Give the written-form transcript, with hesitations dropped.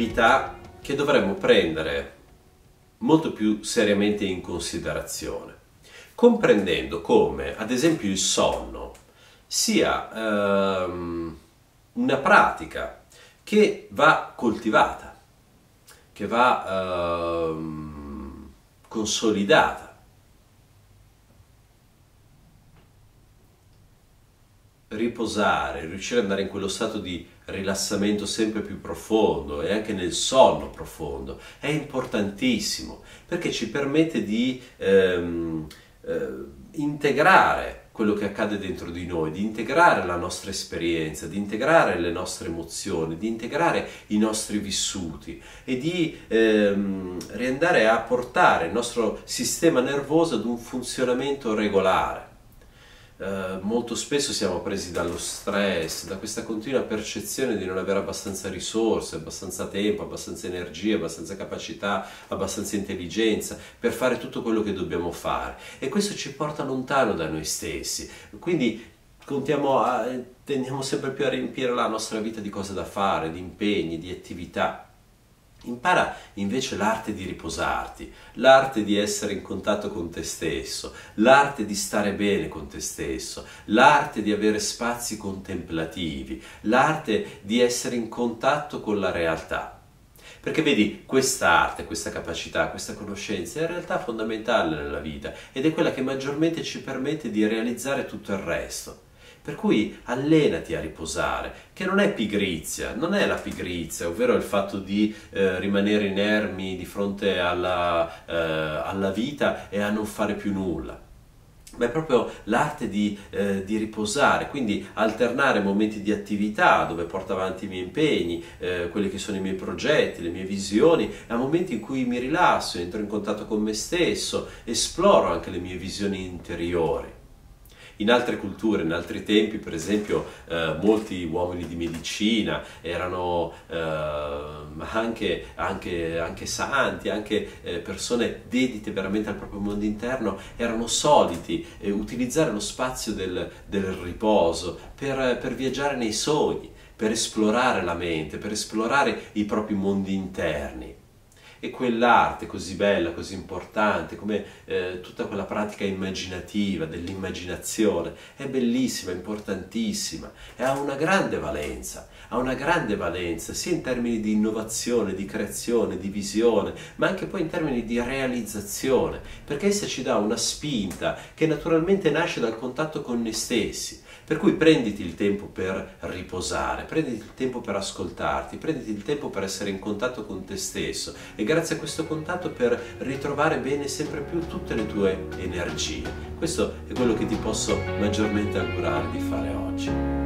attività che dovremmo prendere molto più seriamente in considerazione, comprendendo come, ad esempio, il sonno sia una pratica che va coltivata, che va consolidata. Riposare, riuscire ad andare in quello stato di rilassamento sempre più profondo e anche nel sonno profondo è importantissimo, perché ci permette di integrare quello che accade dentro di noi, di integrare la nostra esperienza, di integrare le nostre emozioni, di integrare i nostri vissuti e di riandare a portare il nostro sistema nervoso ad un funzionamento regolare. Molto spesso siamo presi dallo stress, da questa continua percezione di non avere abbastanza risorse, abbastanza tempo, abbastanza energia, abbastanza capacità, abbastanza intelligenza per fare tutto quello che dobbiamo fare, e questo ci porta lontano da noi stessi. Quindi tendiamo sempre più a riempire la nostra vita di cose da fare, di impegni, di attività. Impara invece l'arte di riposarti, l'arte di essere in contatto con te stesso, l'arte di stare bene con te stesso, l'arte di avere spazi contemplativi, l'arte di essere in contatto con la realtà. Perché vedi, questa arte, questa capacità, questa conoscenza è in realtà fondamentale nella vita ed è quella che maggiormente ci permette di realizzare tutto il resto. Per cui allenati a riposare, che non è pigrizia, non è la pigrizia, ovvero il fatto di rimanere inermi di fronte alla vita e a non fare più nulla, ma è proprio l'arte di riposare, quindi alternare momenti di attività dove porto avanti i miei impegni, quelli che sono i miei progetti, le mie visioni, a momenti in cui mi rilasso, entro in contatto con me stesso, esploro anche le mie visioni interiori. In altre culture, in altri tempi, per esempio, molti uomini di medicina erano anche santi, anche persone dedite veramente al proprio mondo interno, erano soliti utilizzare lo spazio del riposo per viaggiare nei sogni, per esplorare la mente, per esplorare i propri mondi interni. E quell'arte così bella, così importante, come tutta quella pratica immaginativa, dell'immaginazione, è bellissima, importantissima e ha una grande valenza sia in termini di innovazione, di creazione, di visione, ma anche poi in termini di realizzazione, perché essa ci dà una spinta che naturalmente nasce dal contatto con noi stessi. Per cui prenditi il tempo per riposare, prenditi il tempo per ascoltarti, prenditi il tempo per essere in contatto con te stesso e grazie a questo contatto per ritrovare bene sempre più tutte le tue energie. Questo è quello che ti posso maggiormente augurare di fare oggi.